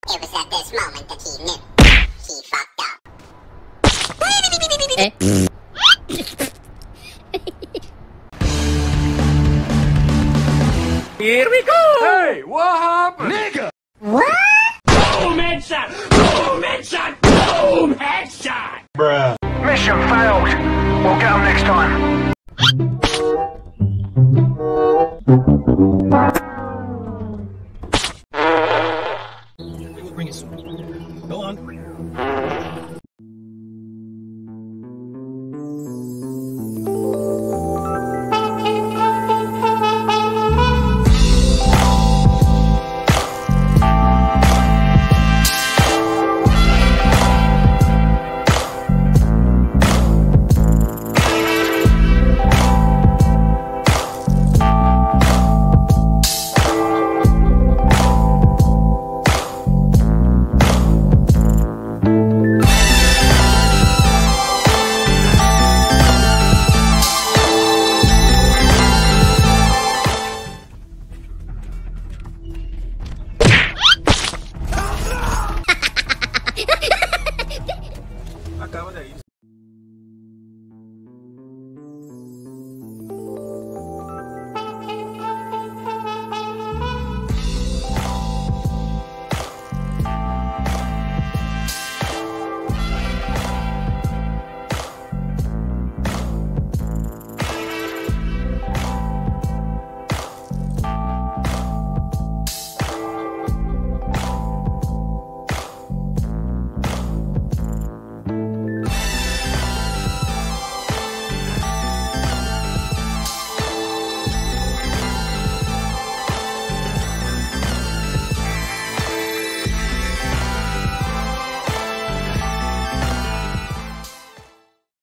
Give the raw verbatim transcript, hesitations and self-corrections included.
It was at this moment that he knew. He fucked up. Eh? Here we go! Hey, what happened? Nigga! What? Boom headshot! Boom headshot! Boom headshot! Bruh. Mission failed. We'll get them next time. Bring it. Go on.